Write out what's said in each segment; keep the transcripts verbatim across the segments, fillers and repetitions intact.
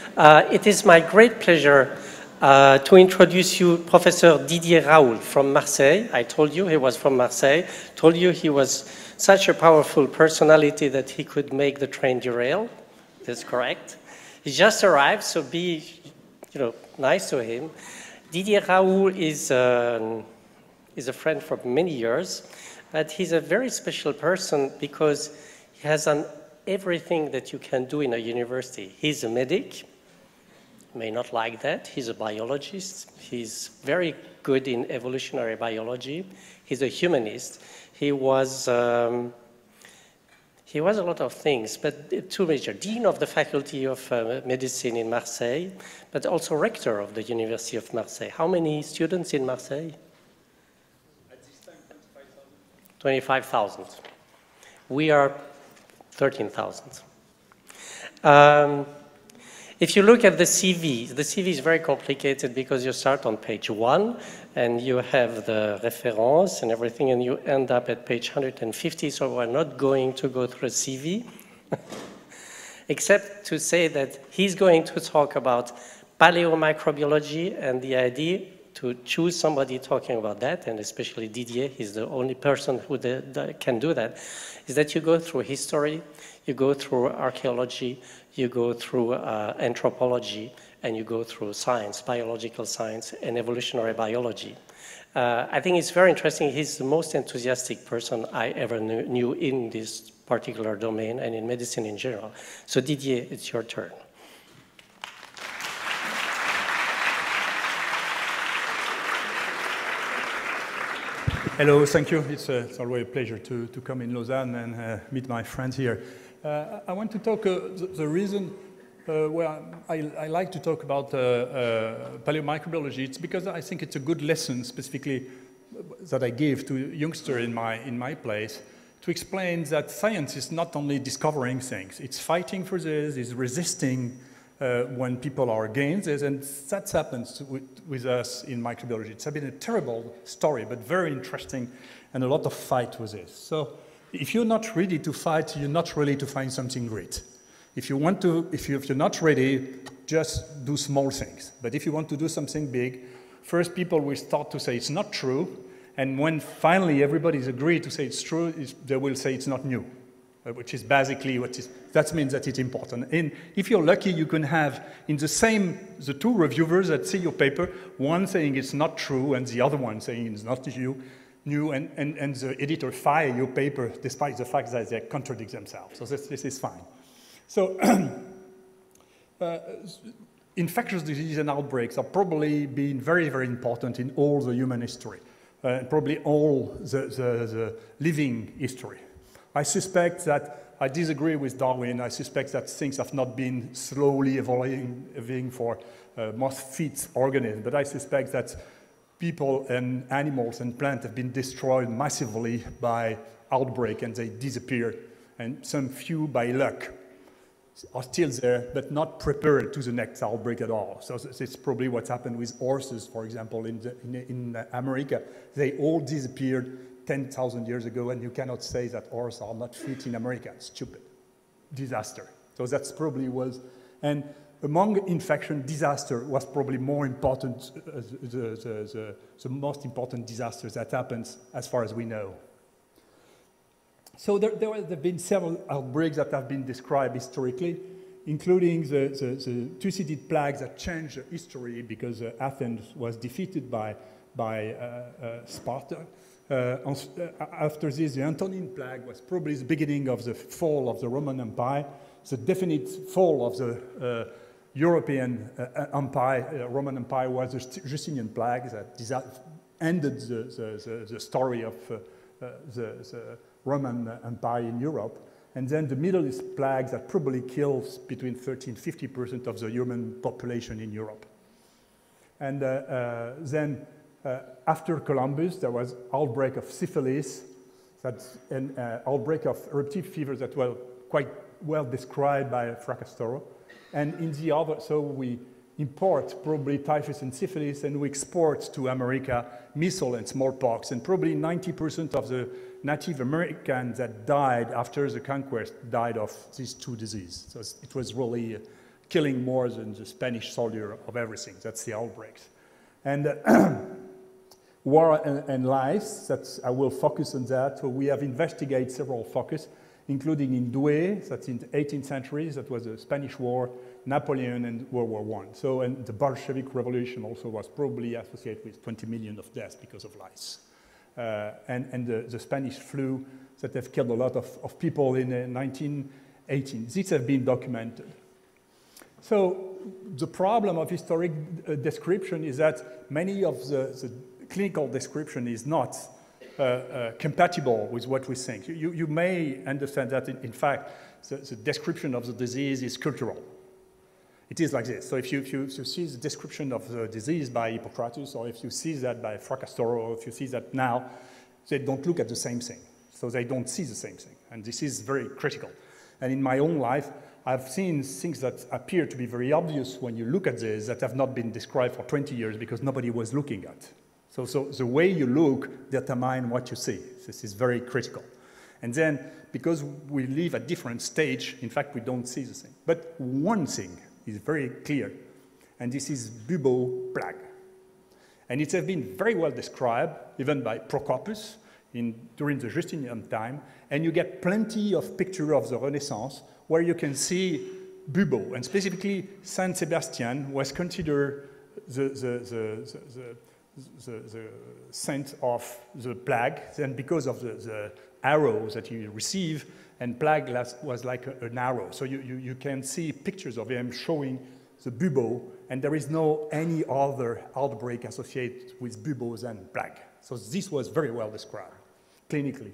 Uh, it is my great pleasure uh, to introduce you Professor Didier Raoult from Marseille. I told you he was from Marseille. Told you he was such a powerful personality that he could make the train derail. That's correct. He just arrived, so be, you know, nice to him. Didier Raoult is, uh, is a friend for many years, but he's a very special person because he has done everything that you can do in a university. He's a medic, may not like that. He's a biologist. He's very good in evolutionary biology. He's a humanist. He was, um, he was a lot of things, but two major. Dean of the Faculty of uh, Medicine in Marseille, but also rector of the University of Marseille. How many students in Marseille? At this time, twenty-five thousand. twenty-five thousand. We are thirteen thousand. Um, if you look at the C V, the C V is very complicated because you start on page one and you have the reference and everything and you end up at page one hundred fifty, so we're not going to go through a C V, except to say that he's going to talk about paleomicrobiology, and the idea to choose somebody talking about that, and especially Didier, he's the only person who the, the, can do that, is that you go through history, you go through archaeology, you go through uh, anthropology, and you go through science, biological science, and evolutionary biology. Uh, I think it's very interesting. He's the most enthusiastic person I ever knew, knew in this particular domain and in medicine in general. So Didier, it's your turn. Hello, thank you. It's, uh, it's always a pleasure to, to come in Lausanne and uh, meet my friends here. Uh, I want to talk, uh, the, the reason uh, where I, I like to talk about uh, uh, paleomicrobiology, it's because I think it's a good lesson specifically that I give to youngsters in my, in my place to explain that science is not only discovering things, it's fighting for this, it's resisting Uh, when people are against this, and that happens with, with us in microbiology. It's been a terrible story, but very interesting, and a lot of fight with this. So if you're not ready to fight, you're not ready to find something great. If you want to, if, you, if you're not ready, just do small things. But if you want to do something big, first people will start to say it's not true, and when finally everybody's agreed to say it's true, it's, they will say it's not new. Which is basically what is, that means that it's important. And if you're lucky, you can have in the same, the two reviewers that see your paper, one saying it's not true and the other one saying it's not new, new and, and, and the editor fire your paper despite the fact that they contradict themselves. So this, this is fine. So uh, infectious diseases and outbreaks are probably been very, very important in all the human history, uh, probably all the, the, the living history. I suspect that I disagree with Darwin. I suspect that things have not been slowly evolving, evolving for uh, most fit organisms, but I suspect that people and animals and plants have been destroyed massively by outbreak and they disappeared, and some few by luck are still there, but not prepared to the next outbreak at all. So that's probably what's happened with horses, for example, in, the, in, in America. They all disappeared ten thousand years ago, and you cannot say that horses are not fit in America. It's stupid. Disaster. So that's probably was, and among infection, disaster was probably more important, uh, the, the, the, the most important disaster that happens as far as we know. So there, there have been several outbreaks that have been described historically, including the, the, the two-seeded plague that changed history because uh, Athens was defeated by, by uh, uh, Sparta. Uh, after this, the Antonine plague was probably the beginning of the fall of the Roman Empire, the definite fall of the uh, European uh, empire, uh, Roman Empire was the Justinian plague that ended the, the, the, the story of uh, uh, the, the Roman Empire in Europe. And then the Middle East plague that probably kills between thirty and fifty percent of the human population in Europe. And uh, uh, then Uh, after Columbus, there was outbreak of syphilis, that's an uh, outbreak of eruptive fever that were quite well described by Fracastoro. And in the other, so we import probably typhus and syphilis, and we export to America measles and smallpox, and probably ninety percent of the Native Americans that died after the conquest died of these two diseases. So it was really killing more than the Spanish soldier of everything. That's the outbreaks. And uh, war and, and lives, that's, I will focus on that. So we have investigated several focus, including in Douai, that's in the eighteenth century, that was the Spanish War, Napoleon, and World War One. So, and the Bolshevik Revolution also was probably associated with twenty million of deaths because of lice. Uh, and and the, the Spanish flu that have killed a lot of, of people in uh, nineteen eighteen. These have been documented. So the problem of historic uh, description is that many of the, the clinical description is not uh, uh, compatible with what we think. You, you may understand that, in, in fact, the, the description of the disease is cultural. It is like this. So if you, if you, if you see the description of the disease by Hippocrates, or if you see that by Fracastoro, or if you see that now, they don't look at the same thing. So they don't see the same thing. And this is very critical. And in my own life, I've seen things that appear to be very obvious when you look at this that have not been described for twenty years because nobody was looking at. So, so the way you look determines what you see. This is very critical. And then, because we live at different stage, in fact, we don't see the thing. But one thing is very clear, and this is bubo plague. And it has been very well described, even by Procopius, in, during the Justinian time, and you get plenty of pictures of the Renaissance where you can see bubo, and specifically Saint Sebastian was considered the, the, the, the, the, the saint of the plague, and because of the, the arrows that he received, and plague was like a, an arrow. So you, you, you can see pictures of him showing the bubo, and there is no any other outbreak associated with bubo than plague. So this was very well described clinically.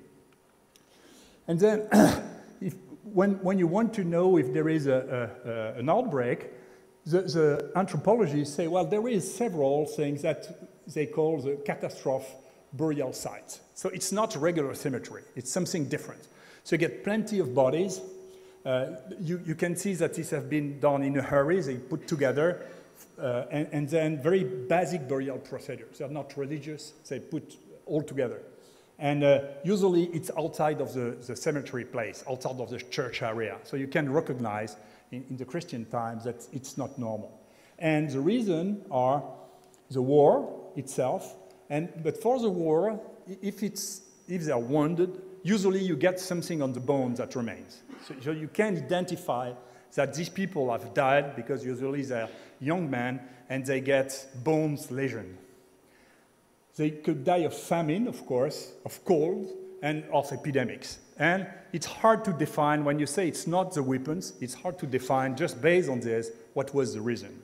And then if, when, when you want to know if there is a, a, a, an outbreak, the, the anthropologists say, well, there is several things that they call the catastrophe burial sites. So it's not regular cemetery, it's something different. So you get plenty of bodies. Uh, you, you can see that these have been done in a hurry, they put together, uh, and, and then very basic burial procedures. They're not religious, they put all together. And uh, usually it's outside of the, the cemetery place, outside of the church area. So you can recognize in, in the Christian times that it's not normal. And the reason are the war itself, and, but for the war, if, it's, if they're wounded, usually you get something on the bone that remains. So, so you can identify that these people have died because usually they're young men and they get bones lesion. They could die of famine, of course, of cold, and of epidemics. And it's hard to define, when you say it's not the weapons, it's hard to define just based on this what was the reason.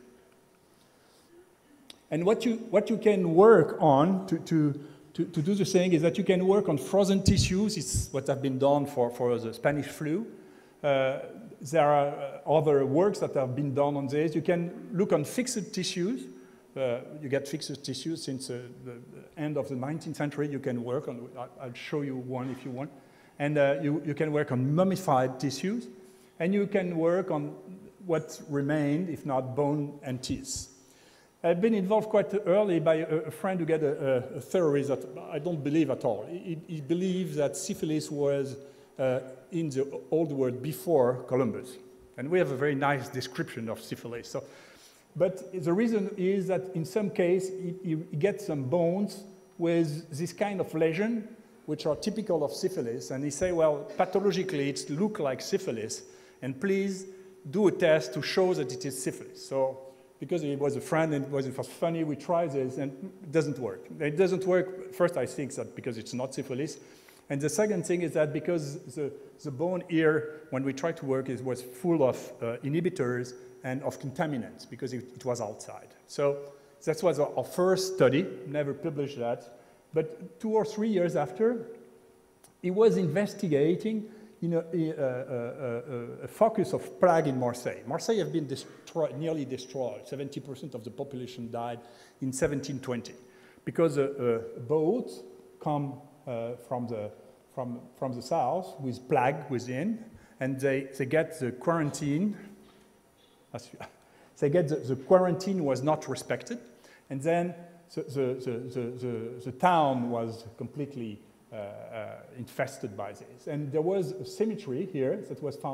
And what you, what you can work on to, to, to, to do the thing is that you can work on frozen tissues. It's what have been done for, for the Spanish flu. Uh, there are other works that have been done on this. You can look on fixed tissues. Uh, you get fixed tissues since uh, the, the end of the nineteenth century. You can work on, I'll show you one if you want. And uh, you, you can work on mummified tissues. And you can work on what remained, if not bone and teeth. I've been involved quite early by a, a friend who got a, a, a theory that I don't believe at all. He, he believes that syphilis was uh, in the old world before Columbus. And we have a very nice description of syphilis. So, but the reason is that in some case, you get some bones with this kind of lesion, which are typical of syphilis. And he say, well, pathologically, it looks like syphilis. And please do a test to show that it is syphilis. So, because he was a friend and it was, it was funny, we tried this, and it doesn't work. It doesn't work, first I think that because it's not syphilis. And the second thing is that because the, the bone here, when we tried to work, it was full of uh, inhibitors and of contaminants, because it, it was outside. So that was our, our first study, never published that. But two or three years after, he was investigating you know, a, a, a, a focus of plague in Marseille. Marseille has been destroyed, nearly destroyed. seventy percent of the population died in seventeen twenty because a, a boat come uh, from, the, from, from the south with plague within, and they, they get the quarantine. They get the, the quarantine was not respected, and then the, the, the, the, the town was completely Uh, uh, infested by this. And there was a cemetery here that was found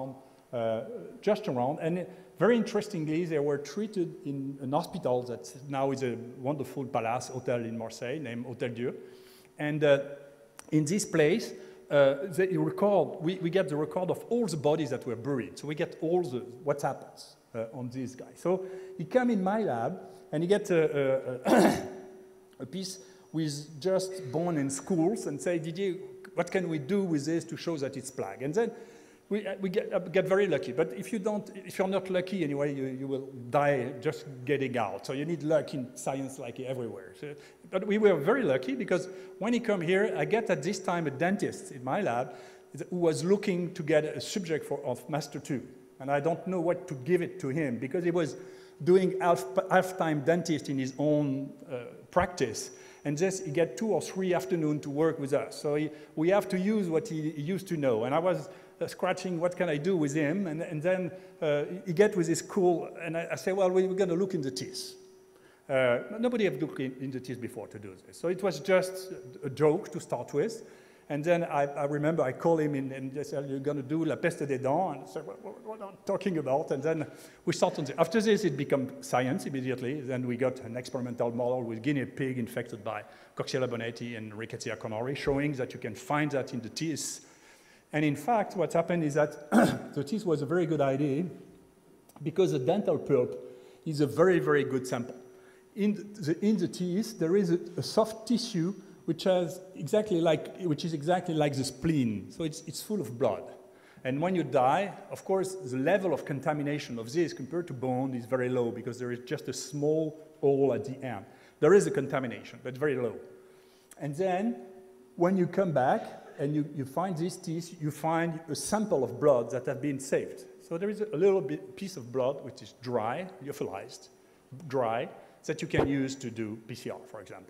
uh, just around. And very interestingly, they were treated in an hospital that now is a wonderful palace hotel in Marseille named Hôtel Dieu. And uh, in this place, uh, they record, we, we get the record of all the bodies that were buried. So we get all the, what happens uh, on this guy. So he come in my lab, and he get a, a, a piece with just bone and schools and say, Didier, what can we do with this to show that it's plague? And then we, we get, uh, get very lucky. But if you don't, if you're not lucky anyway, you, you will die just getting out. So you need luck in science like everywhere. So, but we were very lucky because when he come here, I get at this time a dentist in my lab who was looking to get a subject for, of Master two. And I don't know what to give it to him because he was doing half, half-time dentist in his own uh, practice. And just he get two or three afternoons to work with us. So he, we have to use what he, he used to know. And I was uh, scratching, what can I do with him? And, and then uh, he get with his cool, and I, I say, well, we're going to look in the teeth. Uh, nobody had looked in, in the teeth before to do this. So it was just a joke to start with. And then I, I remember I called him in and they said, you're going to do La Peste des Dents. And I said, what, what, what am I talking about? And then we started on this. After this, it became science immediately. Then we got an experimental model with guinea pig infected by Coxiella boneti and Rickettsial connori, showing that you can find that in the teeth. And in fact, what happened is that the teeth was a very good idea because the dental pulp is a very, very good sample. In the, in the teeth, there is a, a soft tissue which has exactly like, which is exactly like the spleen. So it's, it's full of blood. And when you die, of course, the level of contamination of this compared to bone is very low because there is just a small hole at the end. There is a contamination, but very low. And then when you come back and you, you find these teeth, you find a sample of blood that have been saved. So there is a little bit piece of blood which is dry, lyophilized, dry, that you can use to do P C R, for example.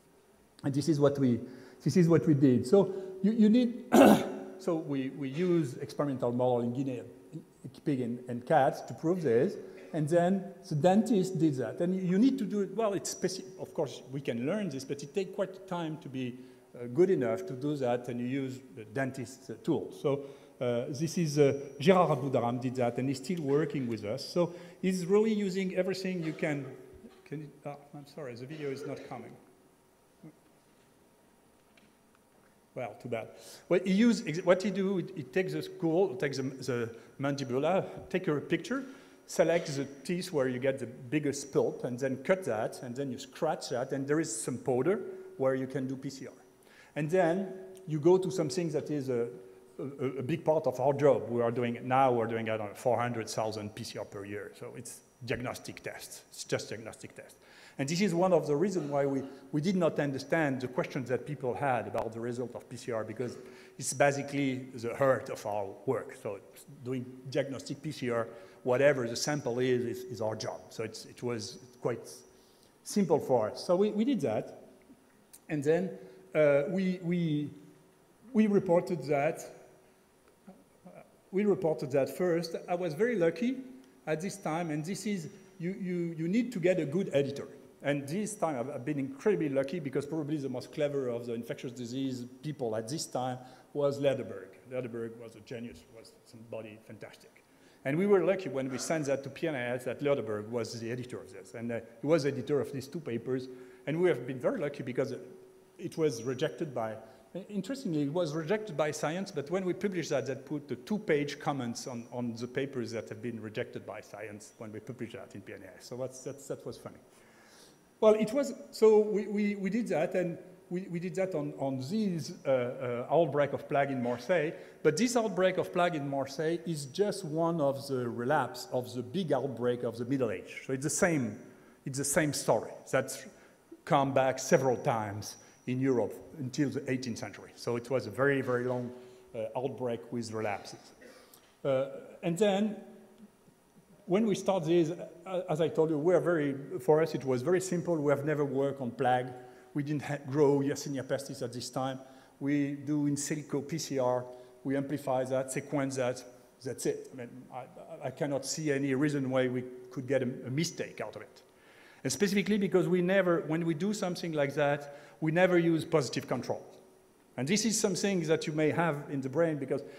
And this is what we, this is what we did. So you, you need, so we, we use experimental model in guinea pig and, and cats to prove this. And then the dentist did that. And you need to do it, well, it's specific. Of course, we can learn this, but it takes quite time to be uh, good enough to do that, and you use the dentist uh, tool. So uh, this is, uh, Gérard Aboudaram did that, and he's still working with us. So he's really using everything you can, can you, oh, I'm sorry, the video is not coming. Well, too bad. Well, he use, what he do, he takes the skull, takes the, the mandibula, take a picture, select the teeth where you get the biggest pulp, and then cut that, and then you scratch that, and there is some powder where you can do P C R. And then you go to something that is a, a, a big part of our job. We are doing, now we're doing I don't know, four hundred thousand P C R per year, so it's diagnostic tests. It's just diagnostic tests. And this is one of the reasons why we, we did not understand the questions that people had about the result of P C R, because it's basically the heart of our work. So doing diagnostic P C R, whatever the sample is, is, is our job. So it's, it was quite simple for us. So we, we did that. And then uh, we, we, we reported that. We reported that first. I was very lucky at this time, and this is, you, you, you need to get a good editor. And this time I've been incredibly lucky because probably the most clever of the infectious disease people at this time was Lederberg. Lederberg was a genius, was somebody fantastic. And we were lucky when we sent that to P N A S that Lederberg was the editor of this. And uh, he was the editor of these two papers. And we have been very lucky because it was rejected by, interestingly, it was rejected by Science, but when we published that, that put the two-page comments on, on the papers that have been rejected by Science when we published that in P N A S. So that's, that's, that was funny. Well, it was, so we, we, we did that, and we, we did that on, on this uh, uh, outbreak of plague in Marseille, but this outbreak of plague in Marseille is just one of the relapse of the big outbreak of the Middle Age. So it's the same, it's the same story that's come back several times in Europe until the eighteenth century. So it was a very, very long uh, outbreak with relapses. Uh, and then, when we start this, as I told you, we are very, for us it was very simple. We have never worked on plague. We didn't grow Yersinia pestis at this time. We do in silico P C R. We amplify that, sequence that. That's it. I mean, I, I cannot see any reason why we could get a, a mistake out of it. And specifically because we never, when we do something like that, we never use positive control. And this is something that you may have in the brain because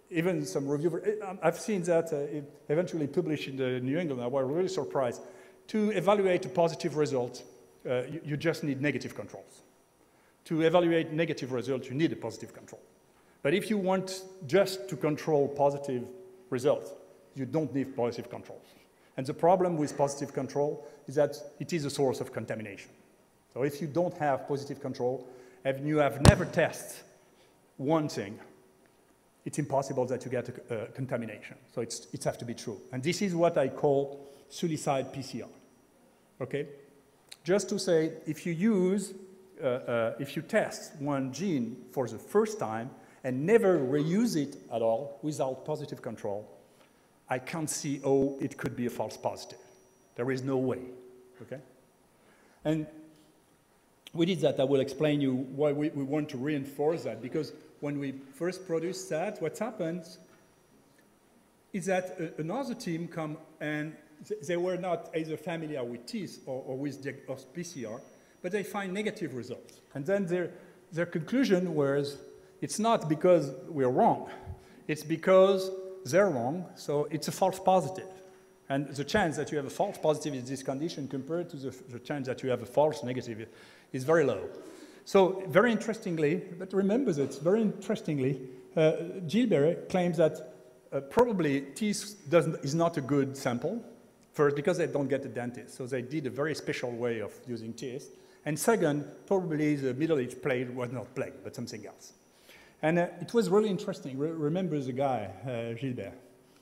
even some reviewers, I've seen that uh, it eventually published in the New England. I was really surprised. To evaluate a positive result, uh, you, you just need negative controls. To evaluate negative results, you need a positive control. But if you want just to control positive results, you don't need positive controls. And the problem with positive control is that it is a source of contamination. So if you don't have positive control, and you have never tested one thing, it's impossible that you get a, a contamination. So it's, it has to be true. And this is what I call suicide P C R. Okay? Just to say, if you use, uh, uh, if you test one gene for the first time and never reuse it at all without positive control, I can't see how it could be a false positive. There is no way. Okay? And we did that. I will explain you why we, we want to reinforce that, because when we first produced that, what happens is that a, another team come and th they were not either familiar with T I S or, or with the, or P C R, but they find negative results. And then their, their conclusion was, it's not because we're wrong, it's because they're wrong, so it's a false positive. And the chance that you have a false positive in this condition compared to the, the chance that you have a false negative is very low. So very interestingly, but remember that, very interestingly, uh, Gilbert claims that uh, probably T I S doesn't, is not a good sample, first because they don't get a dentist, so they did a very special way of using T I S. And second, probably the Middle East plague was not plague, but something else. And uh, it was really interesting. Re remember the guy, uh, Gilbert.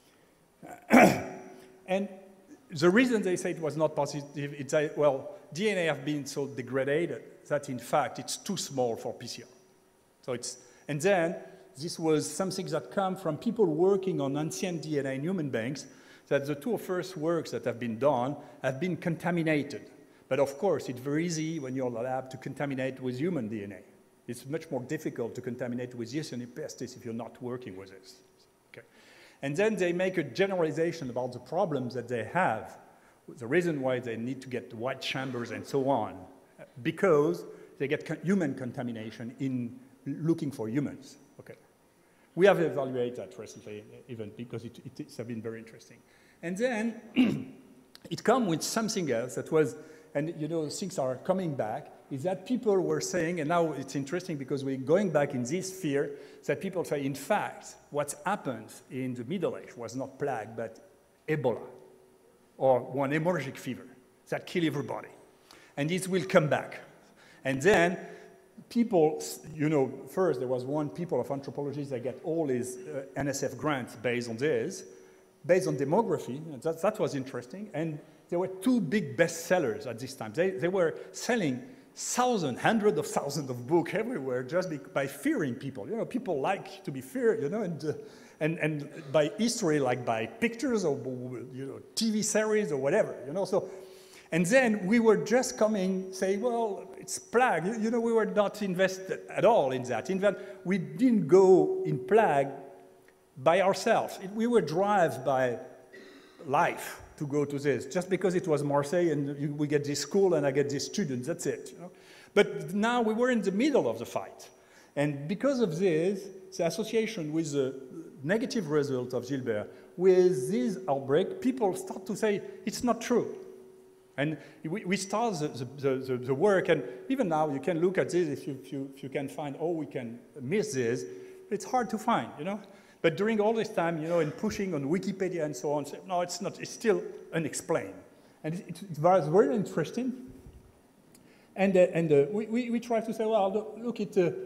And the reason they say it was not positive is that, well, D N A have been so degraded that, in fact, it's too small for P C R. So it's, and then this was something that come from people working on ancient D N A in human beings, that the two first works that have been done have been contaminated. But of course, it's very easy when you're in the lab to contaminate with human D N A. It's much more difficult to contaminate with Yersinia pestis if you're not working with this. Okay. And then they make a generalization about the problems that they have, the reason why they need to get white chambers and so on, because they get con human contamination in looking for humans. Okay. We have evaluated that recently, even because it, it, it's been very interesting. And then it comes with something else that was, and you know, things are coming back, is that people were saying, and now it's interesting because we're going back in this sphere, that people say, in fact, what happened in the Middle Age was not plague, but Ebola, or one hemorrhagic fever that kill everybody. And this will come back. And then people, you know, first there was one people of anthropology that get all his uh, N S F grants based on this, based on demography, and that, that was interesting. And there were two big bestsellers at this time. They, they were selling thousands, hundreds of thousands of books everywhere just be, by fearing people. You know, people like to be feared, you know, and, uh, and, and by history, like by pictures or, you know, T V series or whatever, you know. So, and then we were just coming, saying, well, it's plague. You, you know, we were not invested at all in that. In fact, we didn't go in plague by ourselves. It, we were driven by life to go to this, just because it was Marseille and you, we get this school and I get these students, that's it. You know? But now we were in the middle of the fight. And because of this, the association with the negative result of Gilbert, with this outbreak, people start to say, it's not true. And we, we start the, the, the, the work, and even now you can look at this if you, if you, if you can find, oh, we can miss this. It's hard to find, you know? But during all this time, you know, in pushing on Wikipedia and so on, say, no, it's not, it's still unexplained. And it, it, it was very interesting. And, uh, and uh, we, we, we try to say, well, look, it, uh,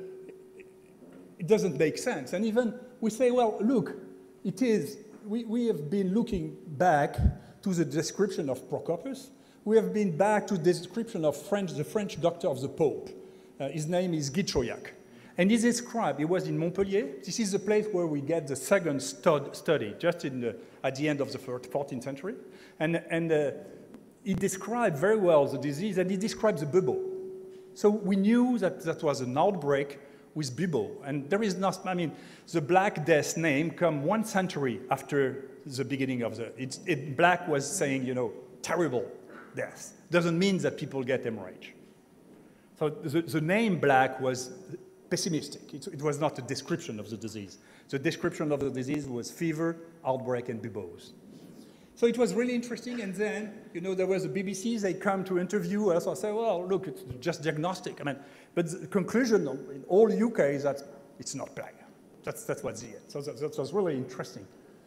it doesn't make sense. And even we say, well, look, it is, we, we have been looking back to the description of Procopius. We have been back to the description of French, the French doctor of the Pope. Uh, his name is Guy Chauliac. And he described, he was in Montpellier. This is the place where we get the second stud, study, just in the, at the end of the fourteenth century. And, and uh, he described very well the disease, and he described the bubble. So we knew that that was an outbreak with bubble. And there is not, I mean, the Black Death name come one century after the beginning of the, it, it, Black was saying, you know, terrible death. Doesn't mean that people get hemorrhage. So the, the name Black was pessimistic. It, it was not a description of the disease. The description of the disease was fever, outbreak, and buboes. So it was really interesting, and then, you know, there was a B B C, they come to interview us, I say, well, look, it's just diagnostic. I mean, but the conclusion in all U K is that it's not plague. That's, that's what's the end. So that, that was really interesting.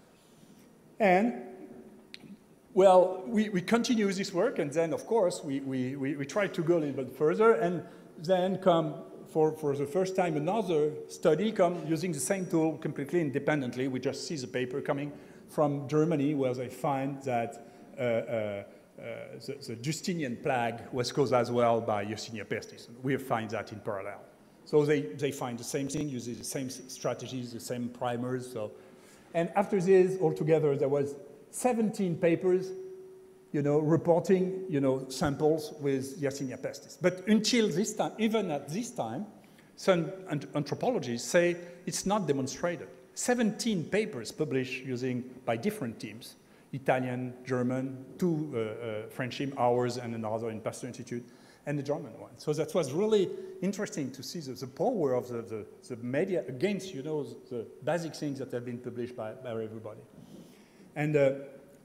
And, well, we, we continue this work, and then, of course, we, we, we, we try to go a little bit further, and then come, for, for the first time, another study come using the same tool completely independently. We just see the paper coming from Germany, where they find that uh, uh, uh, the, the Justinian plague was caused as well by Yersinia pestis. We find that in parallel. So they, they find the same thing, using the same strategies, the same primers. So. And after this, altogether, there was seventeen papers, you know, reporting, you know, samples with Yersinia pestis. But until this time, even at this time, some anthropologists say it's not demonstrated. seventeen papers published using, by different teams, Italian, German, two uh, uh, French team, ours and another in Pasteur Institute, and the German one. So that was really interesting to see the, the power of the, the, the media against, you know, the, the basic things that have been published by, by everybody. And uh,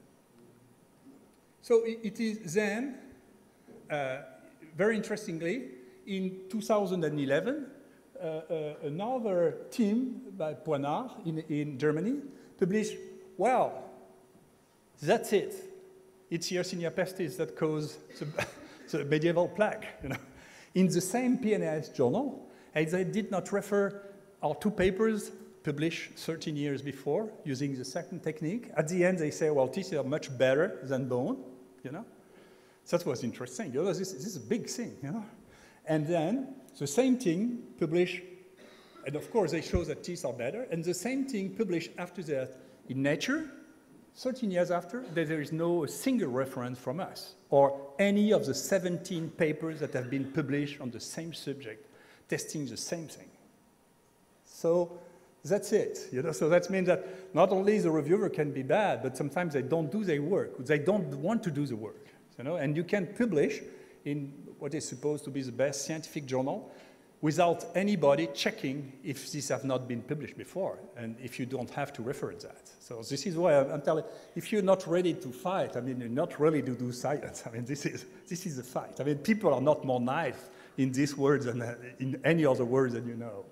so it, it is then, uh, very interestingly, in two thousand eleven, uh, uh, another team by Poinard in, in Germany published, well, that's it. It's Yersinia pestis that caused the, the medieval plague. You know. In the same P N A S journal, and they did not refer our two papers published thirteen years before using the second technique. At the end, they say, well, tissues are much better than bone, you know. That was interesting. You know, this, this is a big thing, you know. And then the same thing published, and of course they show that teeth are better, and the same thing published after that in Nature, thirteen years after, that there is no single reference from us, or any of the seventeen papers that have been published on the same subject, testing the same thing. So that's it. You know? So that means that not only the reviewer can be bad, but sometimes they don't do their work. They don't want to do the work. You know? And you can publish in what is supposed to be the best scientific journal without anybody checking if these have not been published before, and if you don't have to refer to that. So this is why I'm telling, if you're not ready to fight, I mean, you're not ready to do science. I mean, this is, this is a fight. I mean, people are not more nice in these words than in any other words that you know.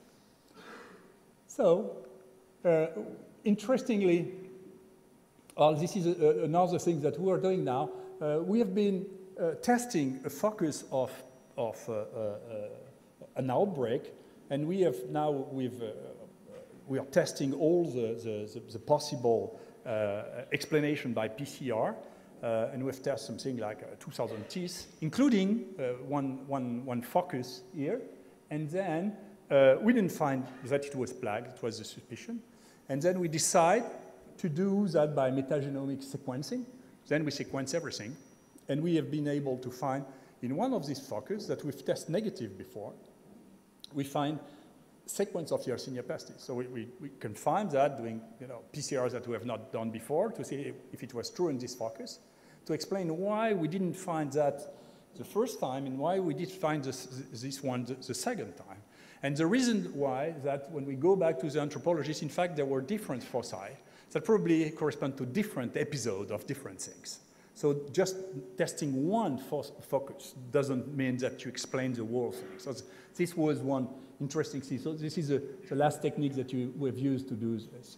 So, uh, interestingly, well, this is a, another thing that we are doing now. Uh, we have been uh, testing a focus of, of uh, uh, an outbreak, and we have now, we've, uh, we are testing all the, the, the, the possible uh, explanation by P C R, uh, and we've tested something like uh, two thousand teeth, including uh, one, one, one focus here, and then uh, we didn't find that it was plague, it was a suspicion, and then we decide to do that by metagenomic sequencing. Then we sequence everything, and we have been able to find in one of these focus that we've tested negative before, we find sequence of Yersinia pestis. So we, we, we can find that doing, you know, P C Rs that we have not done before to see if, if it was true in this focus, to explain why we didn't find that the first time and why we did find this, this one the, the second time. And the reason why that when we go back to the anthropologists, in fact, there were different foci that probably correspond to different episodes of different things. So just testing one fo focus doesn't mean that you explain the whole thing. So this was one interesting thing. So this is a, the last technique that you, we've used to do this.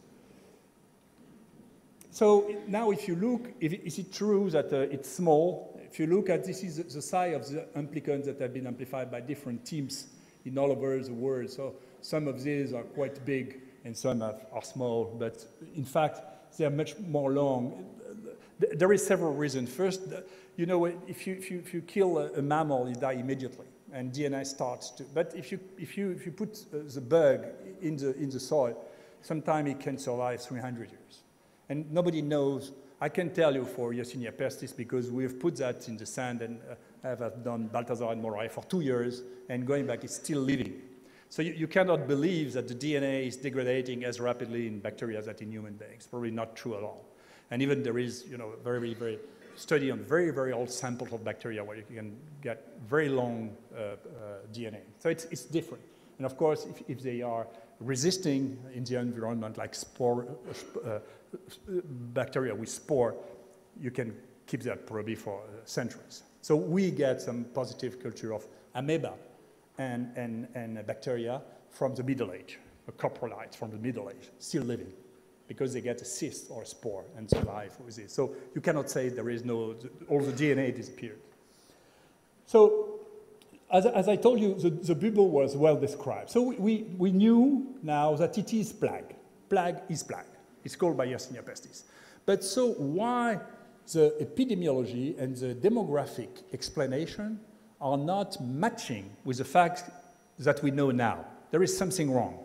So now if you look, if, is it true that uh, it's small? If you look at this is the size of the amplicons that have been amplified by different teams in all over the world. So some of these are quite big and some have, are small, but in fact, they are much more long. There is several reasons. First, you know, if you, if you, if you kill a, a mammal, you die immediately, and D N A starts to. But if you, if you, if you put uh, the bug in the, in the soil, sometimes it can survive three hundred years. And nobody knows. I can tell you for Yersinia pestis because we have put that in the sand and uh, have done Balthazar and Moray for two years, and going back, it's still living. So you, you cannot believe that the D N A is degrading as rapidly in bacteria as that in human beings. Probably not true at all. And even there is, you know, very, very study on very, very old samples of bacteria where you can get very long uh, uh, D N A. So it's, it's different. And of course, if, if they are resisting in the environment, like spore, uh, bacteria with spore, you can keep that probably for uh, centuries. So we get some positive culture of amoeba and, and, and bacteria from the Middle Age, coprolites from the Middle Age, still living, because they get a cyst or a spore and survive with it. So you cannot say there is no, all the D N A disappeared. So as, as I told you, the, the bubble was well described. So we, we, we knew now that it is plague. Plague is plague. It's called by Yersinia pestis. But so why the epidemiology and the demographic explanation are not matching with the facts that we know now? There is something wrong.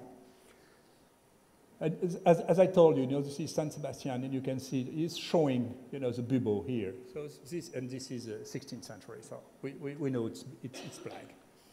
As, as I told you, you know, this is San Sebastian, and you can see it's showing, you know, the bubo here. So this, and this is uh, sixteenth century, so we, we, we know it's, it's, it's plague.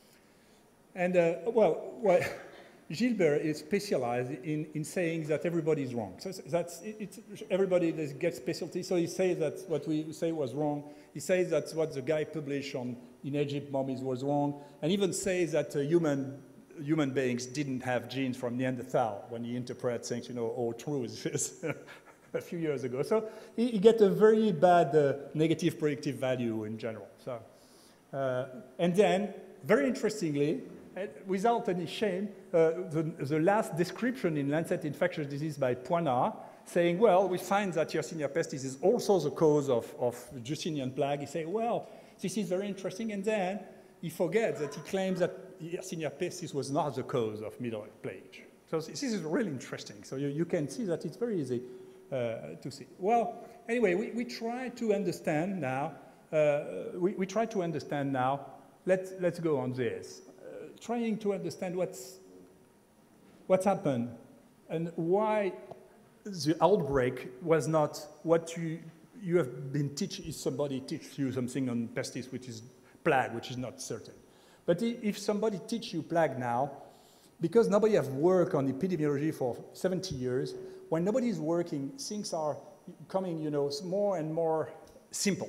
And, uh, well, well, Gilbert is specialized in, in saying that everybody is wrong. So that's, it, it's, everybody gets specialty, so he says that what we say was wrong. He says that what the guy published on, in Egypt mummies was wrong, and even says that uh, human human beings didn't have genes from Neanderthal when he interprets things, you know, all true is a few years ago. So he, he gets a very bad uh, negative predictive value in general. So, uh, and then, very interestingly, without any shame, uh, the, the last description in Lancet Infectious Disease by Poinard, saying, well, we find that Yersinia pestis is also the cause of, of Justinian plague. He says, well, this is very interesting. And then he forgets that he claims that Yersinia pestis was not the cause of Middle Plague. So this is really interesting. So you, you can see that it's very easy uh, to see. Well, anyway, we, we try to understand now, uh, we, we try to understand now, let's, let's go on this, uh, trying to understand what's, what's happened and why the outbreak was not what you, you have been teaching, if somebody teaches you something on pestis, which is plague, which is not certain. But if somebody teaches you plague now, because nobody has worked on epidemiology for seventy years, when nobody is working, things are coming, you know, more and more simple.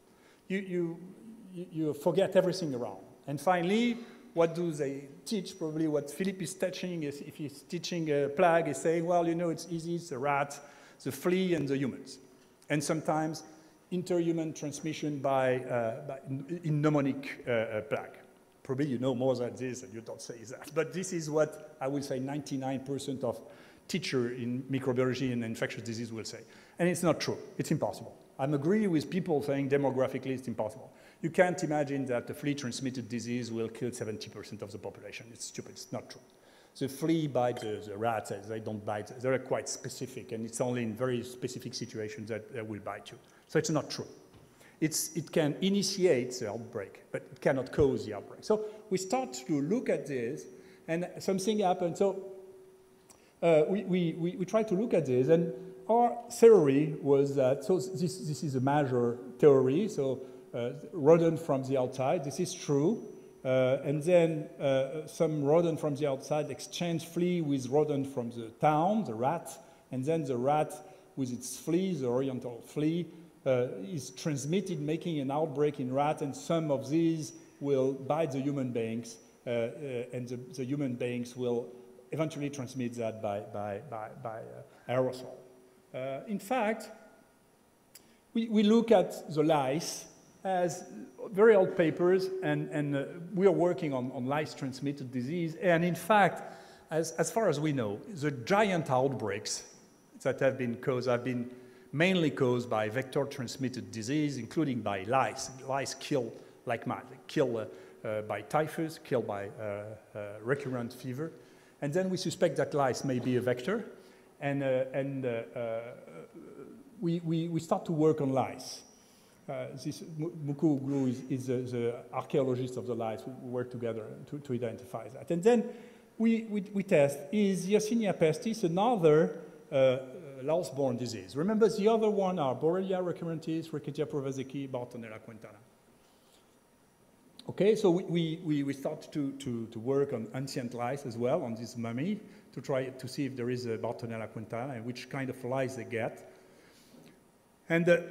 You, you, you forget everything around. And finally, what do they teach? Probably what Philip is teaching is, if he's teaching a plague, is saying, well, you know, it's easy, it's the rat, the flea, and the humans. And sometimes interhuman transmission by, uh, by in, in mnemonic uh, plague. Probably you know more than this and you don't say that. But this is what I would say ninety-nine percent of teachers in microbiology and infectious disease will say. And it's not true. It's impossible. I'm agree with people saying demographically it's impossible. You can't imagine that the flea-transmitted disease will kill seventy percent of the population. It's stupid. It's not true. The flea bites the, the rats. They don't bite. They're quite specific, and it's only in very specific situations that they will bite you. So it's not true. It's, it can initiate the outbreak, but it cannot cause the outbreak. So we start to look at this, and something happened. So uh, we, we, we, we try to look at this, and our theory was that, so this, this is a major theory, so uh, rodent from the outside, this is true, uh, and then uh, some rodent from the outside exchange flea with rodent from the town, the rat, and then the rat with its flea, the oriental flea, Uh, is transmitted, making an outbreak in rat, and some of these will bite the human beings, uh, uh, and the, the human beings will eventually transmit that by, by, by, by uh, aerosol. Uh, in fact, we, we look at the lice as very old papers, and, and uh, we are working on, on lice-transmitted disease, and in fact, as, as far as we know, the giant outbreaks that have been caused have been mainly caused by vector-transmitted disease, including by lice. Lice kill like mad. They kill uh, uh, by typhus, kill by uh, uh, recurrent fever. And then we suspect that lice may be a vector. And, uh, and uh, uh, we, we, we start to work on lice. Uh, this Muku Uglu is, is uh, the archaeologist of the lice. We work together to, to identify that. And then we, we, we test, is Yersinia pestis another uh, louse-borne disease? Remember, the other one are Borrelia recurrentis, Rickettsia provazeki, Bartonella quintana. Okay, so we, we, we start to, to, to work on ancient lice as well, on this mummy, to try to see if there is a Bartonella quintana and which kind of lice they get. And uh,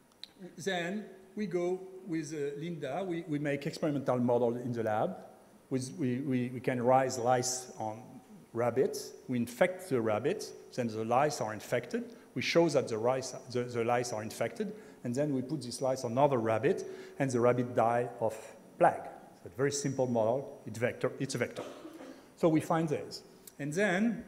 then we go with uh, Linda, we, we make experimental model in the lab. we, we, we can raise lice on rabbits. We infect the rabbits, then the lice are infected. We show that the, rice, the, the lice are infected, and then we put this lice on another rabbit, and the rabbit die of plague. It's a very simple model. It's, vector, it's a vector. So we find this. And then,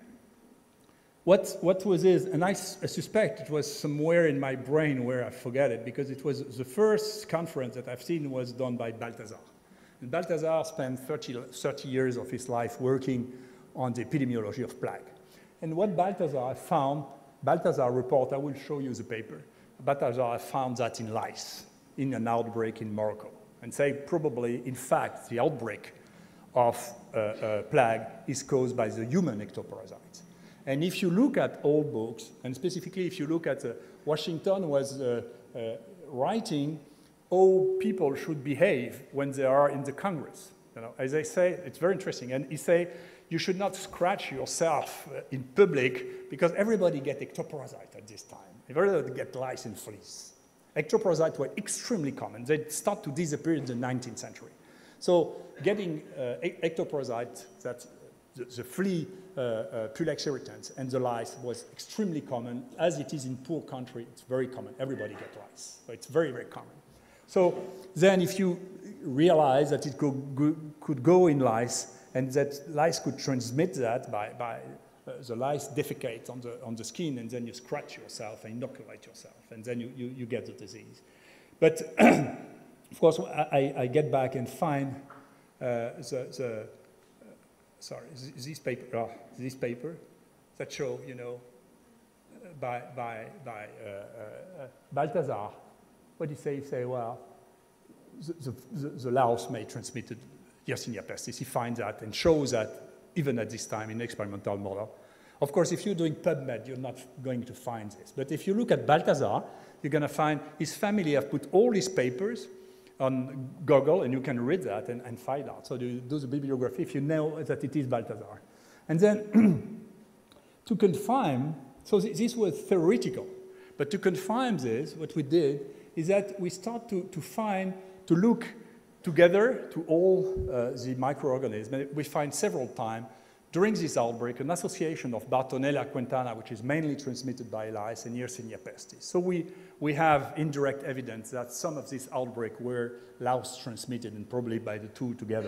what, what was this? And I, I suspect it was somewhere in my brain where I forget it, because it was the first conference that I've seen was done by Balthazar. And Balthazar spent thirty, thirty years of his life working on the epidemiology of plague. And what Balthazar found, Balthazar report, I will show you the paper. Balthazar found that in lice, in an outbreak in Morocco. And say probably, in fact, the outbreak of uh, uh, plague is caused by the human ectoparasites. And if you look at old books, and specifically if you look at uh, Washington was uh, uh, writing how people should behave when they are in the Congress. You know, as I say, it's very interesting. And he say, you should not scratch yourself uh, in public because everybody get ectoparasite at this time. Everybody get lice and fleas. Ectoparasites were extremely common. They start to disappear in the nineteenth century. So getting uh, ectoparasites, that the, the flea uh, uh, Pulex irritans and the lice was extremely common. As it is in poor country, it's very common. Everybody gets lice. So it's very, very common. So then if you realize that it could go, could go in lice and that lice could transmit that by, by uh, the lice defecate on the, on the skin, and then you scratch yourself and inoculate yourself, and then you, you, you get the disease. But of course, I, I get back and find uh, the, the uh, sorry, this paper, oh, this paper that show, you know, by, by, by uh, uh, Balthazar. What he say? He say, well, the, the, the louse may transmitted Yersinia pestis. He finds that and shows that even at this time in experimental model. Of course, if you're doing PubMed, you're not going to find this. But if you look at Balthazar, you're going to find his family have put all his papers on Google, and you can read that and, and find out. So you do the bibliography if you know that it is Balthazar. And then to confirm, so th this was theoretical, but to confirm this, what we did is that we start to, to find, to look together to all uh, the microorganisms. We find several times during this outbreak an association of Bartonella quintana, which is mainly transmitted by lice, and Yersinia pestis. So we, we have indirect evidence that some of these outbreaks were louse transmitted, and probably by the two together.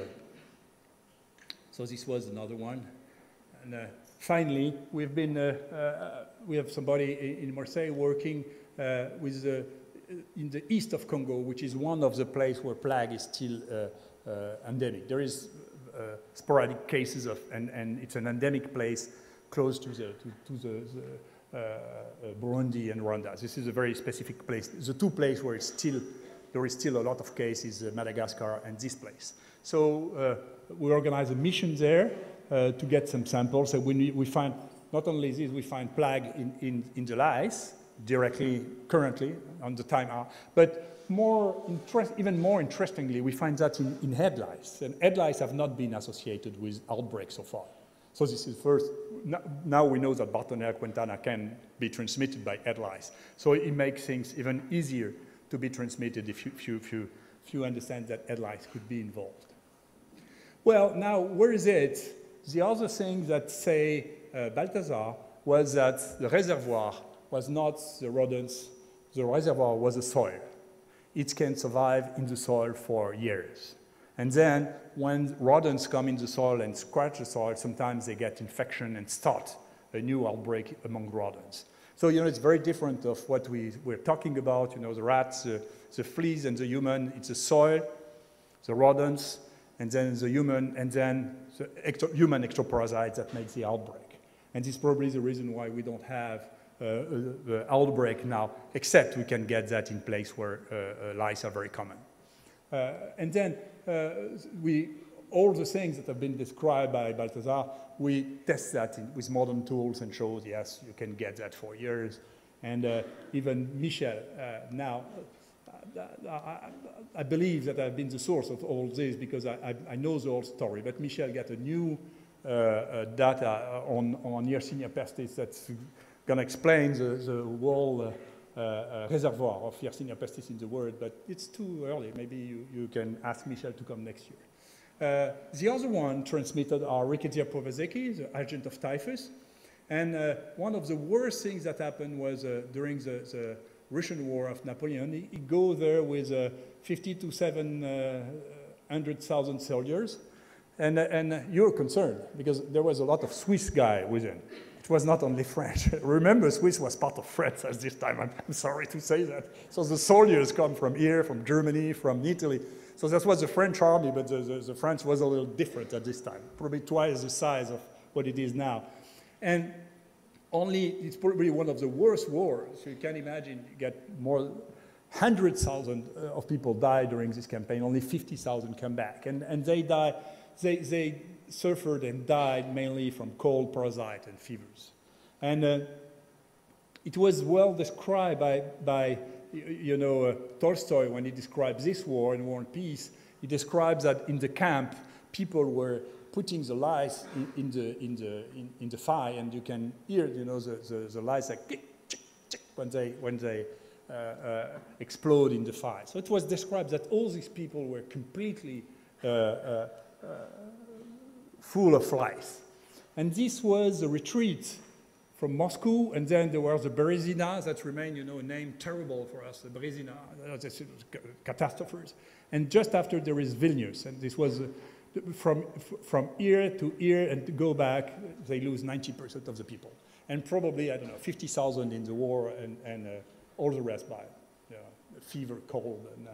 So this was another one. And uh, finally, we've been, uh, uh, we have somebody in Marseille working uh, with the in the east of Congo, which is one of the places where plague is still uh, uh, endemic. There is uh, sporadic cases of, and, and it's an endemic place close to the, to, to the, the uh, uh, Burundi and Rwanda. This is a very specific place. The two places where it's still, there is still a lot of cases, uh, Madagascar and this place. So uh, we organize a mission there uh, to get some samples. So we, we find, not only this, we find plague in, in, in the lice, directly, currently, on the time hour. But more interest, even more interestingly, we find that in, in head lice. And head lice have not been associated with outbreaks so far. So this is first, now we know that Bartonella quintana can be transmitted by head lice. So it makes things even easier to be transmitted if you, if you, if you, if you understand that head lice could be involved. Well, now, where is it? The other thing that, say, uh, Balthazar was that the reservoir was not the rodents, the reservoir was the soil. It can survive in the soil for years. And then when rodents come in the soil and scratch the soil, sometimes they get infection and start a new outbreak among rodents. So, you know, it's very different of what we, we're talking about, you know, the rats, uh, the fleas and the human. It's the soil, the rodents, and then the human, and then the ecto human ectoparasites that makes the outbreak. And this is probably the reason why we don't have Uh, the outbreak now, except we can get that in place where uh, uh, lice are very common. Uh, and then uh, we, all the things that have been described by Balthazar, we test that in, with modern tools and show, yes, you can get that for years. And uh, even Michel, uh, now, uh, I, I believe that I've been the source of all this because I, I, I know the whole story, but Michel got a new uh, uh, data on, on Yersinia pestis that's going to explain the, the whole uh, uh, reservoir of Yersinia pestis in the world, but it's too early. Maybe you, you can ask Michel to come next year. Uh, the other one transmitted are Rickettsia provazeki, the agent of typhus. And uh, one of the worst things that happened was uh, during the, the Russian War of Napoleon, he, he go there with uh, fifty to seven hundred thousand soldiers. And, uh, and uh, you're concerned because there was a lot of Swiss guy with him. It was not only French. Remember, Swiss was part of France at this time. I'm, I'm sorry to say that. So the soldiers come from here, from Germany, from Italy. So that was the French army, but the, the, the France was a little different at this time, probably twice the size of what it is now. And only, it's probably one of the worst wars. So you can imagine, you get more, one hundred thousand of people die during this campaign, only fifty thousand come back. And, and they die, they, they suffered and died mainly from cold, parasite, and fevers. And uh, it was well described by, by you know, uh, Tolstoy when he describes this war in War and Peace. He describes that in the camp, people were putting the lice in, in, the, in, the, in, in the fire, and you can hear, you know, the, the, the lice like tick, tick, tick, when they, when they uh, uh, explode in the fire. So it was described that all these people were completely uh, uh, uh, full of lice. And this was a retreat from Moscow, and then there was the Berezina that remained, you know, a name terrible for us, the Berezina, catastrophes. And just after there is Vilnius, and this was uh, from, from here to here and to go back, they lose ninety percent of the people. And probably, I don't know, fifty thousand in the war and, and uh, all the rest by you know, fever, cold. And, uh,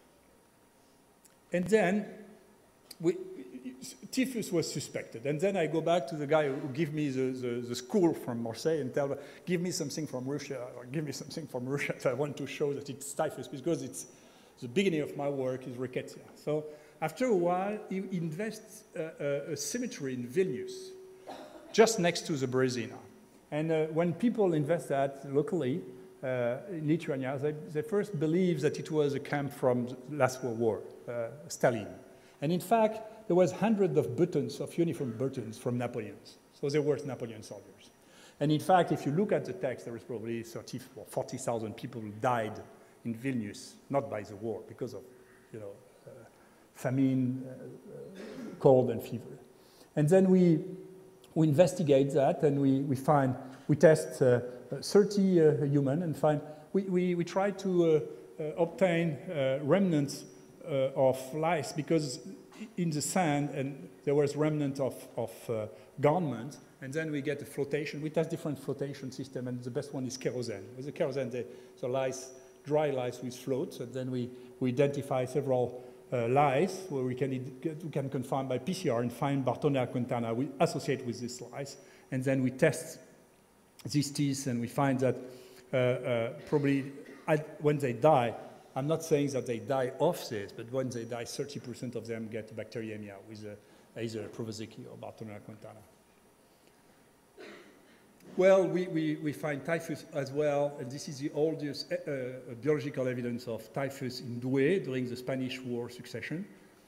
and then we, typhus was suspected. And then I go back to the guy who gave me the, the, the school from Marseille and tell me, give me something from Russia, or give me something from Russia. So I want to show that it's typhus, because it's the beginning of my work is Rickettsial. So after a while, he invests uh, a, a cemetery in Vilnius, just next to the Berezina. And uh, when people invest that locally uh, in Lithuania, they, they first believe that it was a camp from the last World War, uh, Stalin. And in fact, there was hundreds of buttons, of uniform buttons from Napoleon's. So they were Napoleon soldiers. And in fact, if you look at the text, there was probably thirty or forty thousand people who died in Vilnius, not by the war, because of, you know, uh, famine, uh, cold, and fever. And then we, we investigate that, and we, we find, we test uh, thirty uh, human, and find, we, we, we try to uh, uh, obtain uh, remnants uh, of lice, because in the sand, and there was remnant of, of uh, garment, and then we get a flotation. We test different flotation system, and the best one is kerosene. With the kerosene, the, the lice, dry lice with floats, and then we, we identify several uh, lice where we can, we can confine by P C R and find Bartonella quintana we associate with this lice, and then we test these teeth, and we find that uh, uh, probably when they die, I'm not saying that they die of this, but when they die, thirty percent of them get bacteriemia with uh, either Provozeki or Bartonella quintana. Well, we, we, we find typhus as well, and this is the oldest uh, uh, biological evidence of typhus in Douai during the Spanish War succession.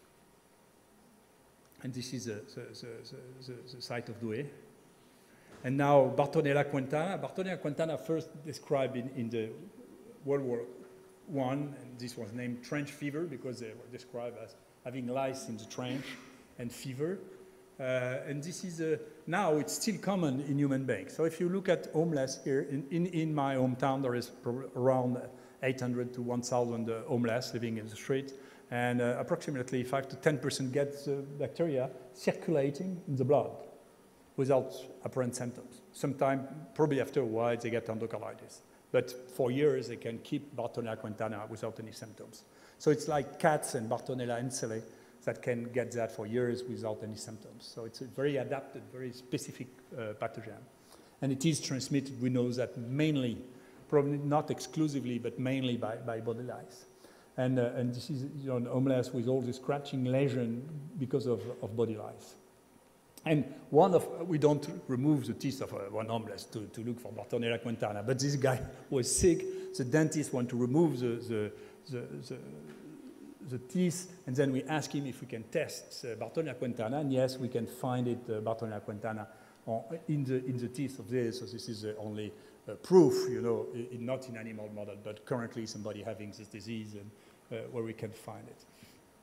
And this is the, the, the, the, the site of Douai. And now Bartonella quintana. Bartonella quintana first described in, in the World War One, and this was named trench fever because they were described as having lice in the trench and fever. Uh, and this is, uh, now it's still common in human beings. So if you look at homeless here, in, in, in my hometown, there is around eight hundred to one thousand uh, homeless living in the street, and uh, approximately five to ten percent get the bacteria circulating in the blood without apparent symptoms. Sometimes, probably after a while, they get endocarditis. But for years, they can keep Bartonella quintana without any symptoms. So it's like cats and Bartonella ensele that can get that for years without any symptoms. So it's a very adapted, very specific uh, pathogen. And it is transmitted, we know that mainly, probably not exclusively, but mainly by, by body lice. And, uh, and this is, you know, homeless with all this scratching lesion because of, of body lice. And one of, we don't remove the teeth of uh, one homeless to, to look for Bartonella quintana, but this guy was sick, the dentist wanted to remove the, the, the, the, the teeth, and then we asked him if we can test uh, Bartonella quintana, and yes, we can find it, uh, Bartonella quintana, on, in, the, in the teeth of this, so this is uh, only uh, proof, you know, in, not in animal model, but currently somebody having this disease and uh, where we can find it.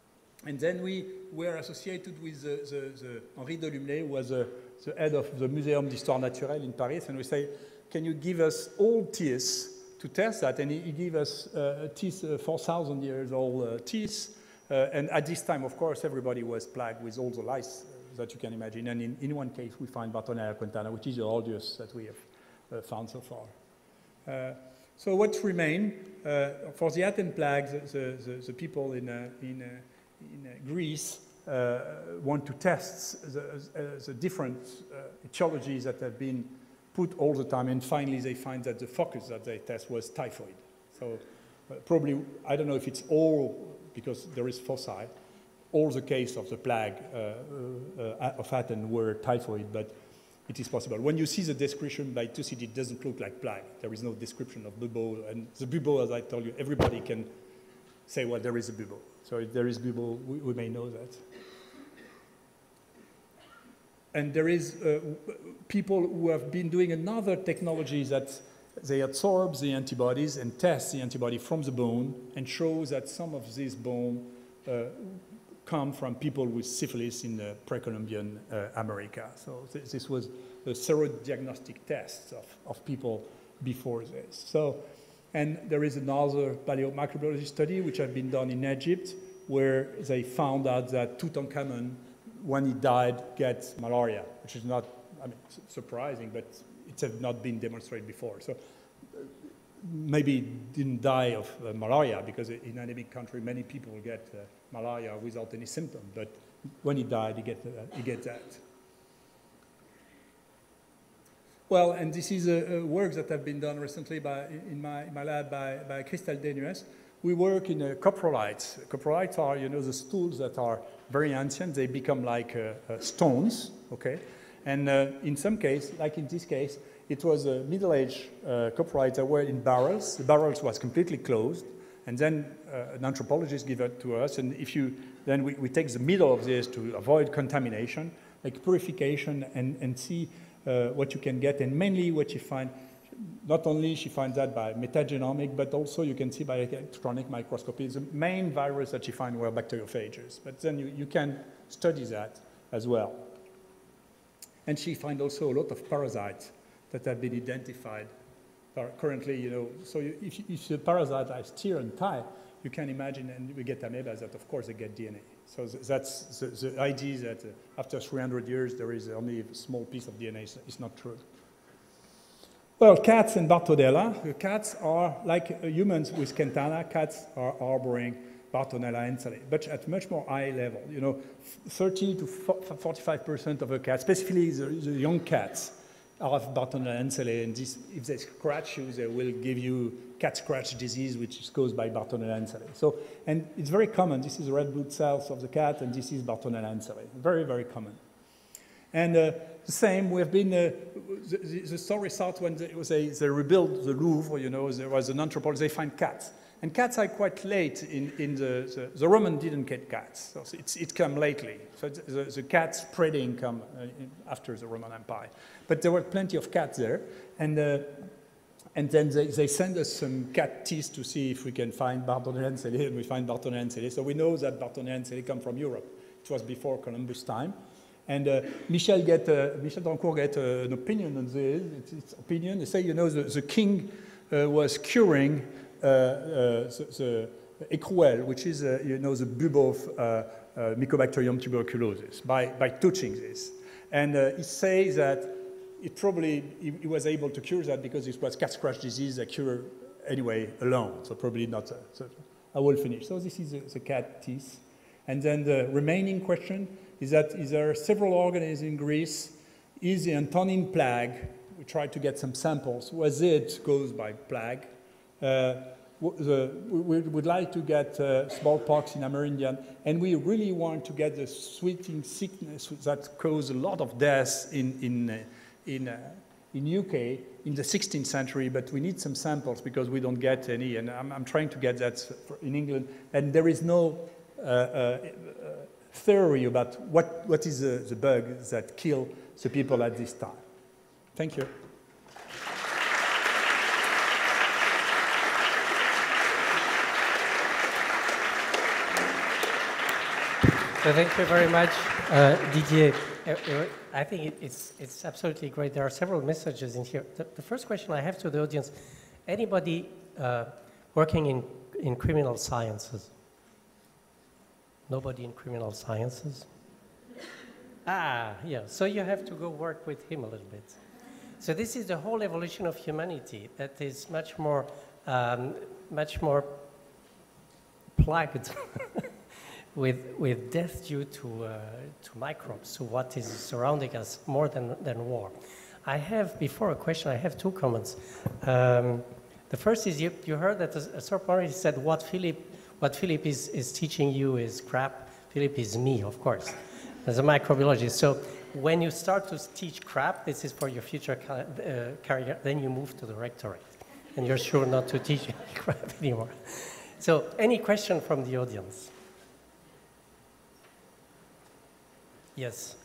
And then we were associated with the, the, the Henri Delumlé, who was uh, the head of the Muséum d'Histoire Naturelle in Paris, and we say, can you give us all teeth to test that? And he, he gave us uh, teeth, uh, four thousand years old uh, teeth, uh, and at this time, of course, everybody was plagued with all the lice uh, that you can imagine, and in, in one case, we find Bartonella quintana, which is the oldest that we have uh, found so far. Uh, so what remain, uh, for the Aten plague, the, the, the people in, uh, in uh, in uh, Greece uh, want to test the, uh, the different uh, etiologies that have been put all the time, and finally they find that the focus that they test was typhoid. So uh, probably, I don't know if it's all, because there is foci, all the case of the plague uh, uh, of Aten were typhoid, but it is possible. When you see the description by Thucydide, it doesn't look like plague. There is no description of bubo, and the bubo, as I told you, everybody can say, well, there is a bubo. So if there is bubo, we, we may know that. And there is uh, people who have been doing another technology that they absorb the antibodies and test the antibody from the bone and show that some of this bone uh, come from people with syphilis in the pre-Columbian uh, America. So th this was a serodiagnostic test of, of people before this. So. And there is another Paleomicrobiology study which has been done in Egypt, where they found out that Tutankhamun, when he died, gets malaria, which is not, I mean, surprising, but it has not been demonstrated before. So maybe he didn't die of uh, malaria, because in an endemic country, many people get uh, malaria without any symptom. But when he died, he get, uh, he get that. Well, and this is a, a work that have been done recently by, in, my, in my lab by, by Christelle Denues. We work in uh, coprolites. Coprolites are, you know, the stools that are very ancient. They become like uh, uh, stones, okay? And uh, in some case, like in this case, it was a middle-aged uh, coprolites that were in barrels. The barrels was completely closed. And then uh, an anthropologist gave it to us. And if you, then we, we take the middle of this to avoid contamination, like purification, and, and see Uh, what you can get, and mainly what you find, not only she finds that by metagenomic, but also you can see by electronic microscopy. The main virus that she found were bacteriophages, but then you, you can study that as well. And she finds also a lot of parasites that have been identified currently, you know. So you, if, if the parasite has tear and tie, you can imagine, and we get amoebas that, of course, they get D N A. So that's the, the idea that uh, after three hundred years, there is only a small piece of D N A. It's not true. Well, cats and Bartonella. Cats are like uh, humans with Centana. Cats are harboring Bartonella encellae, but at much more high level. You know, thirty to forty-five percent of the cats, specifically the, the young cats, have Bartonella encellae, and this, if they scratch you, they will give you cat scratch disease, which is caused by Bartonella encellae. So, and it's very common. This is red blood cells of the cat, and this is Bartonella encellae. Very, very common. And uh, the same, we have been, uh, the, the story starts when they, they, they rebuilt the Louvre, you know, there was an anthropologist, they find cats. And cats are quite late in, in the, the, the Roman didn't get cats, so it's, it came lately. So the, the cat spreading come uh, after the Roman Empire. But there were plenty of cats there, and, uh, and then they, they send us some cat teeth to see if we can find Bartonella encellae, and we find Bartonella encellae. So we know that Bartonella encellae come from Europe. It was before Columbus time. And uh, Michel get uh, Michel Dancourt get uh, an opinion on this. It's, it's opinion. They say, you know, the, the king uh, was curing uh, uh, the, the écrouelle, which is, uh, you know, the bubo of uh, uh, Mycobacterium tuberculosis, by, by touching this. And uh, he says that it probably, he, he was able to cure that because it was cat scratch disease that cure anyway alone, so probably not. Uh, so I will finish. So this is the, the cat teeth. And then the remaining question is that is there several organisms in Greece? Is the Antonine plague? We tried to get some samples. Was it caused by plague? Uh, the, we would like to get uh, smallpox in Amerindian, and we really want to get the sweating sickness that caused a lot of deaths in, in, uh, in, uh, in U K in the sixteenth century, but we need some samples because we don't get any, and I'm, I'm trying to get that in England, and there is no uh, uh, theory about what, what is the, the bug that kill the people at this time. Thank you. So thank you very much, uh, Didier. I think it, it's, it's absolutely great. There are several messages in here. The, the first question I have to the audience, anybody uh, working in, in criminal sciences? Nobody in criminal sciences? Ah, yeah, so you have to go work with him a little bit. So this is the whole evolution of humanity that is much more, um, much more plagued with, with death due to, uh, to microbes, to what is surrounding us more than, than war. I have, before a question, I have two comments. Um, the first is you, you heard that a certain point he said what Philip, what Philip is, is teaching you is crap. Philip is me, of course, as a microbiologist. So when you start to teach crap, this is for your future uh, career, then you move to the rectorate. And you're sure not to teach crap anymore. So any question from the audience? Yes.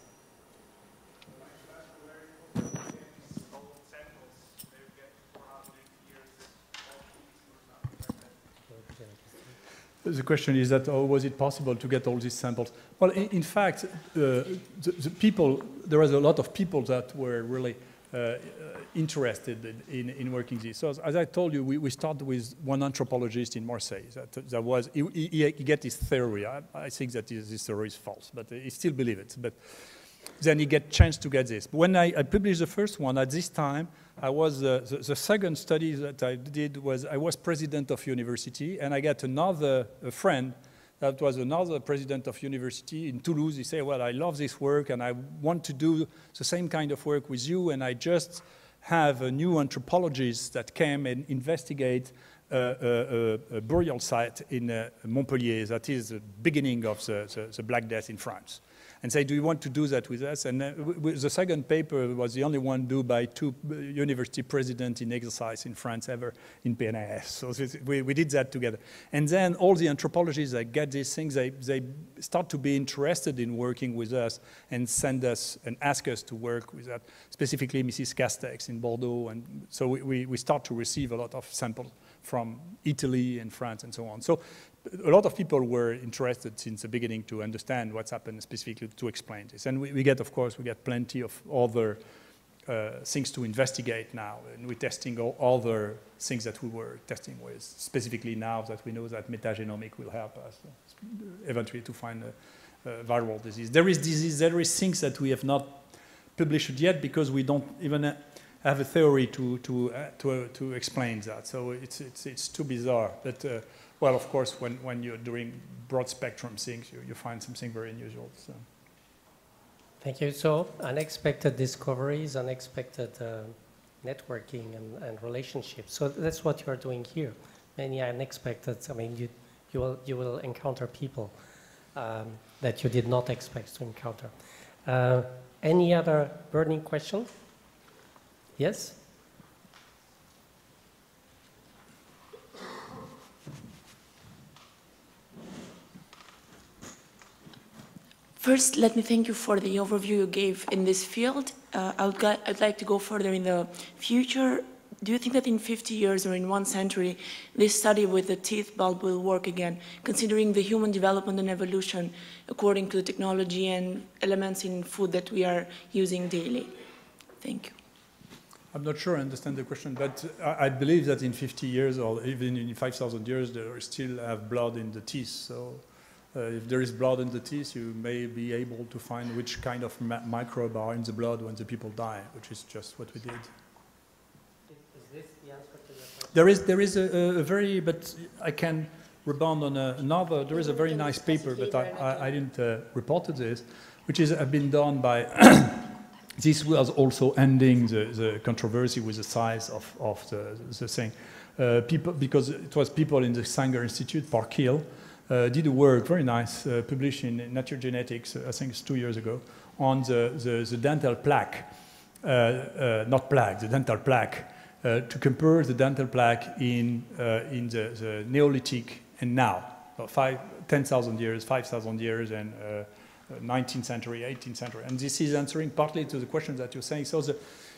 The question is that, oh, was it possible to get all these samples? Well, in, in fact, uh, the, the people, there was a lot of people that were really uh, interested in, in working this. So as, as I told you, we, we started with one anthropologist in Marseille. That, that was, he, he, he get his theory. I, I think that this, this theory is false, but he still believes it. But then he get chance to get this. But when I, I published the first one, at this time, I was, uh, the, the second study that I did was, I was president of university, and I got another a friend that was another president of university in Toulouse. He said, well, I love this work, and I want to do the same kind of work with you, and I just have a new anthropologist that came and investigate uh, a, a, a burial site in uh, Montpellier, that is the beginning of the, the, the Black Death in France. And say, do you want to do that with us? And uh, the second paper was the only one due by two university presidents in exercise in France ever in P N A S. So we, we did that together. And then all the anthropologists that get these things, they, they start to be interested in working with us and send us and ask us to work with that, specifically Missus Castex in Bordeaux. And so we, we, we start to receive a lot of samples from Italy and France and so on. So a lot of people were interested since the beginning to understand what's happened, specifically to explain this. And we, we get, of course, we get plenty of other uh, things to investigate now. And we're testing all other things that we were testing with, specifically now that we know that metagenomic will help us uh, eventually to find a, a viral disease. There is disease, there is things that we have not published yet because we don't even uh, have a theory to, to, uh, to, uh, to explain that. So it's, it's, it's too bizarre. But, uh, well, of course, when, when you're doing broad spectrum things, you, you find something very unusual. So. Thank you. So unexpected discoveries, unexpected uh, networking and, and relationships. So that's what you are doing here. Many unexpected, I mean, you, you, will, you will encounter people um, that you did not expect to encounter. Uh, any other burning question? Yes? First, let me thank you for the overview you gave in this field. Uh, I would I'd like to go further in the future. Do you think that in fifty years or in one century, this study with the teeth bulb will work again, considering the human development and evolution according to the technology and elements in food that we are using daily? Thank you. I'm not sure I understand the question, but I, I believe that in fifty years or even in five thousand years, there still have blood in the teeth. So uh, if there is blood in the teeth, you may be able to find which kind of microbe are in the blood when the people die, which is just what we did. Is this the answer to your question? There is, there is a, a very, but I can rebound on a, another, there is a very nice paper, but I, I, I didn't uh, report this, which is have been done by, this was also ending the, the controversy with the size of, of the, the thing. Uh, people, because it was people in the Sanger Institute, Park Hill, uh, did a work, very nice, uh, published in Nature Genetics, uh, I think it's two years ago, on the, the, the dental plaque, uh, uh, not plaque, the dental plaque, uh, to compare the dental plaque in, uh, in the, the Neolithic and now, five, ten thousand years, five thousand years, and uh, nineteenth century, eighteenth century. And this is answering partly to the question that you're saying. So the,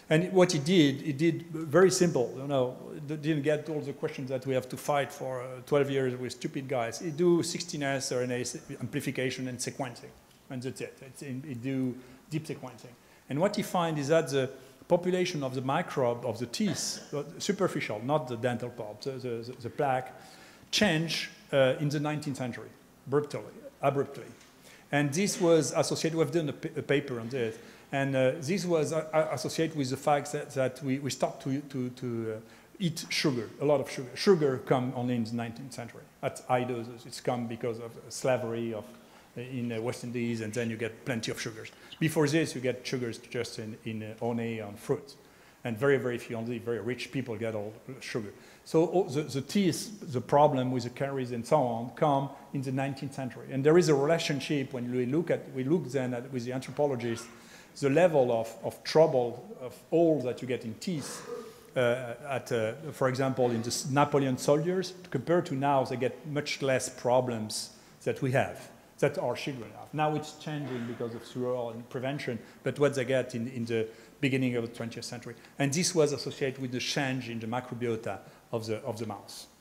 And what he did, he did very simple, you know, didn't get all the questions that we have to fight for uh, twelve years with stupid guys. He do sixteen S R N A amplification and sequencing, and that's it. It's in, he do deep sequencing. And what he finds is that the population of the microbe of the teeth, superficial, not the dental pulp, the, the, the plaque, change uh, in the nineteenth century, abruptly, abruptly. And this was associated, we've done a, a paper on this, and uh, this was uh, associated with the fact that, that we, we stopped to, to, to uh, eat sugar, a lot of sugar. Sugar come only in the nineteenth century at high doses. It's come because of slavery of, uh, in uh, West Indies, and then you get plenty of sugars. Before this, you get sugars just in, in uh, oday on fruit. And very, very few, only very rich people get all sugar. So all the, the teeth, the problem with the caries and so on, come in the nineteenth century. And there is a relationship when we look at, we look then at, with the anthropologists, the level of, of trouble, of all that you get in teeth, uh, at, uh, for example, in the Napoleon soldiers, compared to now, they get much less problems that we have, that our children have. Now it's changing because of survival and prevention, but what they get in, in the beginning of the twentieth century. And this was associated with the change in the microbiota of the, of the mouse.